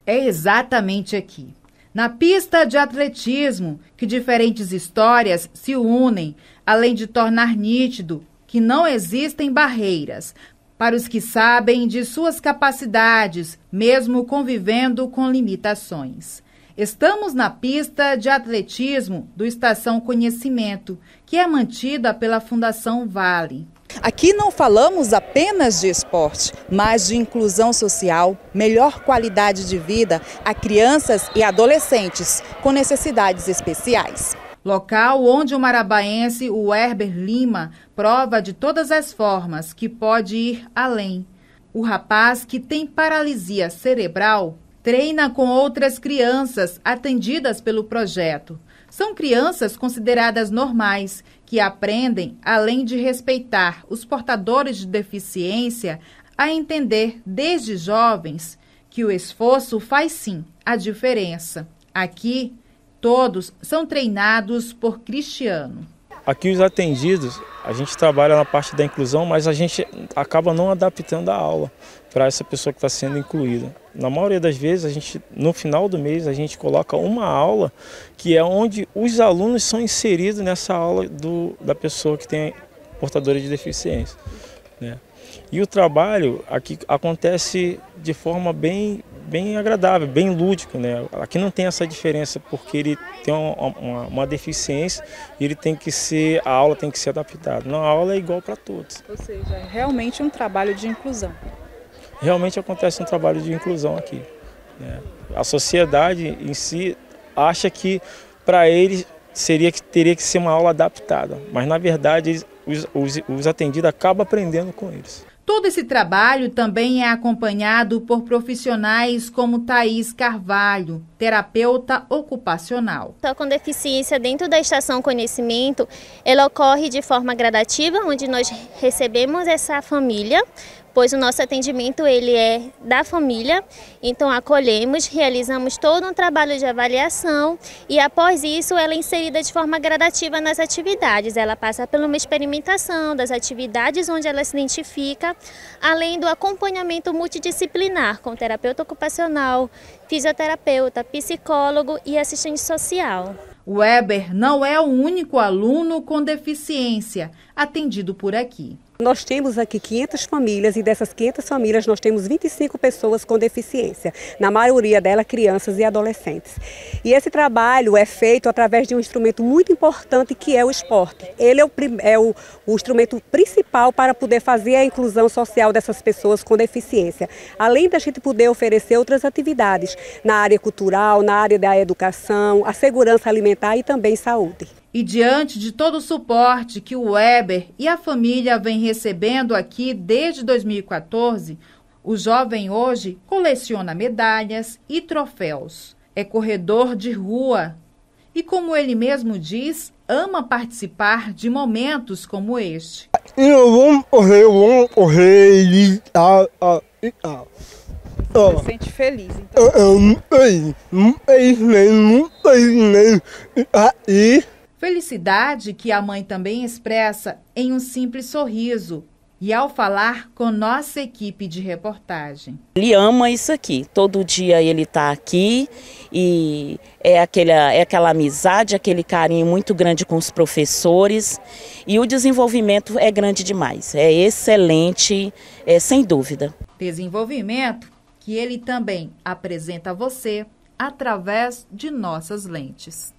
É exatamente aqui, na pista de atletismo, que diferentes histórias se unem, além de tornar nítido que não existem barreiras para os que sabem de suas capacidades, mesmo convivendo com limitações. Estamos na pista de atletismo do Estação Conhecimento, que é mantida pela Fundação Vale. Aqui não falamos apenas de esporte, mas de inclusão social, melhor qualidade de vida a crianças e adolescentes com necessidades especiais. Local onde o marabaense Werber Lima prova de todas as formas que pode ir além. O rapaz, que tem paralisia cerebral, treina com outras crianças atendidas pelo projeto. São crianças consideradas normais, que aprendem, além de respeitar os portadores de deficiência, a entender desde jovens que o esforço faz sim a diferença. Aqui, todos são treinados por Cristiano. Aqui os atendidos, a gente trabalha na parte da inclusão, mas a gente acaba não adaptando a aula para essa pessoa que está sendo incluída. Na maioria das vezes, no final do mês, a gente coloca uma aula que é onde os alunos são inseridos nessa aula da pessoa que tem portadora de deficiência, né? E o trabalho aqui acontece de forma bem agradável, bem lúdica, né? Aqui não tem essa diferença porque ele tem uma deficiência e a aula tem que ser adaptada. Não, a aula é igual para todos. Ou seja, é realmente um trabalho de inclusão. Realmente acontece um trabalho de inclusão aqui, né? A sociedade em si acha que para eles teria que ser uma aula adaptada, mas na verdade os atendidos acabam aprendendo com eles. Todo esse trabalho também é acompanhado por profissionais como Thaís Carvalho, terapeuta ocupacional. Com deficiência dentro da Estação Conhecimento, ela ocorre de forma gradativa, onde nós recebemos essa família, pois o nosso atendimento ele é da família, então acolhemos, realizamos todo um trabalho de avaliação e após isso ela é inserida de forma gradativa nas atividades. Ela passa por uma experimentação das atividades onde ela se identifica, além do acompanhamento multidisciplinar com terapeuta ocupacional, fisioterapeuta, psicólogo e assistente social. O Werber não é o único aluno com deficiência atendido por aqui. Nós temos aqui 500 famílias e dessas 500 famílias nós temos 25 pessoas com deficiência, na maioria delas crianças e adolescentes. E esse trabalho é feito através de um instrumento muito importante que é o esporte. Ele é o instrumento principal para poder fazer a inclusão social dessas pessoas com deficiência. Além da gente poder oferecer outras atividades na área cultural, na área da educação, a segurança alimentar e também saúde. E diante de todo o suporte que o Werber e a família vem recebendo aqui desde 2014, o jovem hoje coleciona medalhas e troféus. É corredor de rua e, como ele mesmo diz, ama participar de momentos como este. Eu vou correr e tal. Você se sente feliz, então? Felicidade que a mãe também expressa em um simples sorriso e ao falar com nossa equipe de reportagem. Ele ama isso aqui, todo dia ele está aqui e é aquela amizade, aquele carinho muito grande com os professores e o desenvolvimento é grande demais, é excelente, sem dúvida. Desenvolvimento que ele também apresenta a você através de nossas lentes.